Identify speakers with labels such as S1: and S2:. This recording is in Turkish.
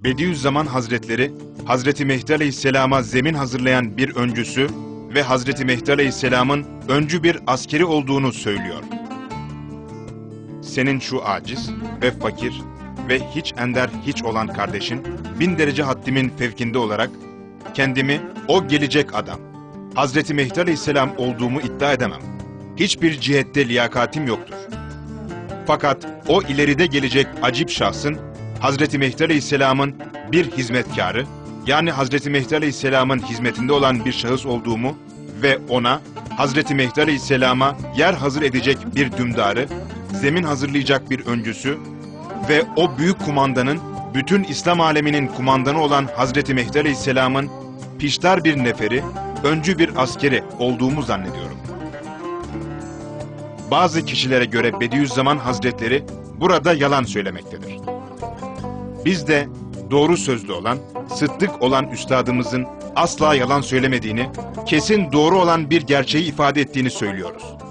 S1: Bediüzzaman Hazretleri, Hazreti Mehdi Aleyhisselam'a zemin hazırlayan bir öncüsü ve Hazreti Mehdi Aleyhisselam'ın öncü bir askeri olduğunu söylüyor. Senin şu aciz ve fakir ve hiç ender hiç olan kardeşin, 1000 derece haddimin fevkinde olarak kendimi o gelecek adam, Hazreti Mehdi Aleyhisselam olduğumu iddia edemem. Hiçbir cihette liyakatim yoktur. Fakat o ileride gelecek acip şahsın, Hazreti Mehdi Aleyhisselam'ın bir hizmetkarı, yani Hazreti Mehdi Aleyhisselam'ın hizmetinde olan bir şahıs olduğumu ve ona, Hazreti Mehdi Aleyhisselam'a yer hazır edecek bir dümdarı, zemin hazırlayacak bir öncüsü ve o büyük kumandanın, bütün İslam aleminin kumandanı olan Hazreti Mehdi Aleyhisselam'ın piştar bir neferi, öncü bir askeri olduğumu zannediyorum. Bazı kişilere göre Bediüzzaman Hazretleri burada yalan söylemektedir. Biz de doğru sözlü olan, sıddık olan üstadımızın asla yalan söylemediğini, kesin doğru olan bir gerçeği ifade ettiğini söylüyoruz.